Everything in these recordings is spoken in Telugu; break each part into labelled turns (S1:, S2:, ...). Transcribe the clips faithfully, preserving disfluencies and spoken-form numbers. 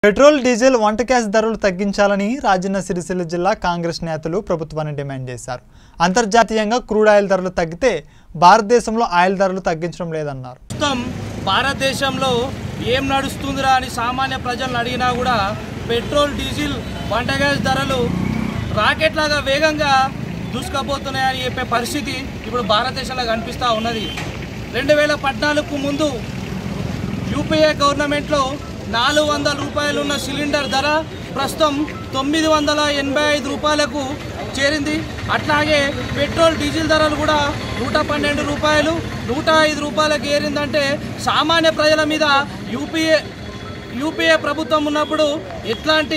S1: పెట్రోల్ డీజిల్ వంట గ్యాస్ ధరలు తగ్గించాలని రాజన్న సిరిసిల్ల జిల్లా కాంగ్రెస్ నేతలు ప్రభుత్వాన్ని డిమాండ్ చేశారు. అంతర్జాతీయంగా క్రూడ్ ఆయిల్ ధరలు తగ్గితే భారతదేశంలో ఆయిల్ ధరలు తగ్గించడం లేదన్నారు.
S2: భారతదేశంలో ఏం నడుస్తుందిరా అని సామాన్య ప్రజలను అడిగినా కూడా పెట్రోల్ డీజిల్ వంట గ్యాస్ ధరలు రాకెట్ లాగా వేగంగా దూసుకుపోతున్నాయని చెప్పే పరిస్థితి ఇప్పుడు భారతదేశంలో కనిపిస్తూ ఉన్నది. రెండు వేల పద్నాలుగుకు ముందు యూపీఏ గవర్నమెంట్లో నాలుగు వందల రూపాయలు ఉన్న సిలిండర్ ధర ప్రస్తుతం తొమ్మిది వందల ఎనభై ఐదు రూపాయలకు చేరింది. అట్లాగే పెట్రోల్ డీజిల్ ధరలు కూడా నూట పన్నెండు రూపాయలు నూట ఐదు రూపాయలకు ఏరిందంటే సామాన్య ప్రజల మీద యూపీఏ యూపీఏ ప్రభుత్వం ఉన్నప్పుడు ఎట్లాంటి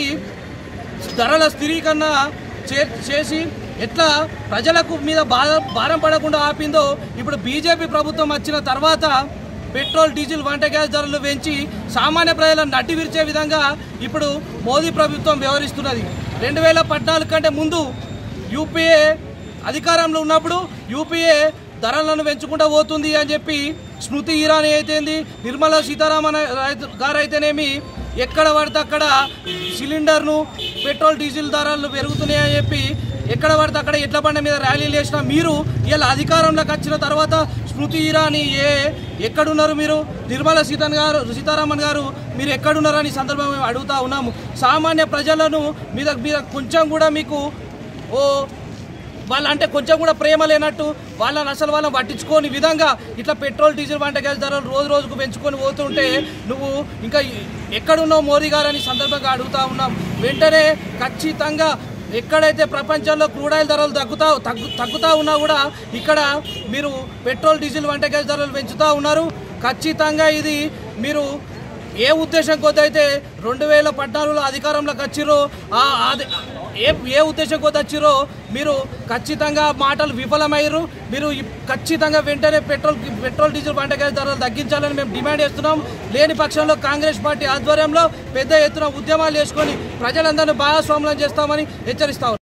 S2: ధరల స్థిరీకరణ చే చేసి ఎట్లా ప్రజలకు మీద భారం భారం పడకుండా ఆపిందో ఇప్పుడు బీజేపీ ప్రభుత్వం వచ్చిన తర్వాత పెట్రోల్ డీజిల్ వంట గ్యాస్ ధరలు పెంచి సామాన్య ప్రజలను నడ్డి విరిచే విధంగా ఇప్పుడు మోదీ ప్రభుత్వం వ్యవహరిస్తున్నది. రెండు వేల పద్నాలుగు కంటే ముందు యూపీఏ అధికారంలో ఉన్నప్పుడు యూపీఏ ధరలను పెంచుకుంటూ పోతుంది అని చెప్పి స్మృతి ఇరానీ అయితేంది, నిర్మలా సీతారామన్ గారు అయితేనేమి ఎక్కడ పడితే అక్కడ సిలిండర్ను పెట్రోల్ డీజిల్ ధరలు పెరుగుతున్నాయని చెప్పి ఎక్కడ పడితే అక్కడ ఎట్ల బండ మీద ర్యాలీలు చేసినా మీరు ఇలా అధికారంలోకి వచ్చిన తర్వాత స్మృతి ఇరానీ ఏ ఎక్కడున్నారు, మీరు నిర్మలా సీతన్ గారు సీతారామన్ గారు మీరు ఎక్కడున్నారని సందర్భం మేము అడుగుతూ ఉన్నాము. సామాన్య ప్రజలను మీద మీద కొంచెం కూడా మీకు ఓ వాళ్ళంటే కొంచెం కూడా ప్రేమ లేనట్టు వాళ్ళని అసలు వాళ్ళని పట్టించుకోని విధంగా ఇట్లా పెట్రోల్ డీజిల్ వంట గ్యాస్ ధరలు రోజు రోజుకు పెంచుకొని పోతుంటే నువ్వు ఇంకా ఎక్కడున్నావు మోదీ గారు అని సందర్భంగా అడుగుతూ ఉన్నాం. వెంటనే ఖచ్చితంగా ఎక్కడైతే ప్రపంచంలో క్రూడ్ ఆయిల్ ధరలు తగ్గుతా తగ్గు తగ్గుతూ ఉన్నా కూడా ఇక్కడ మీరు పెట్రోల్ డీజిల్ వంట గ్యాస్ ధరలు పెంచుతూ ఉన్నారు. ఖచ్చితంగా ఇది మీరు ఏ ఉద్దేశం కొద్ది అయితే రెండు వేల పద్నాలుగులో అధికారంలోకి వచ్చిరో ఏ ఏ ఉద్దేశం కొద్ది వచ్చిరో మీరు ఖచ్చితంగా మాటలు విఫలమయ్యారు. మీరు ఖచ్చితంగా వెంటనే పెట్రోల్ పెట్రోల్ డీజిల్ వంట గ్యాస్ ధరలు తగ్గించాలని మేము డిమాండ్ చేస్తున్నాం. లేని పక్షంలో కాంగ్రెస్ పార్టీ ఆధ్వర్యంలో పెద్ద ఎత్తున ఉద్యమాలు చేసుకొని ప్రజలందరినీ భాగస్వాములను చేస్తామని హెచ్చరిస్తాం.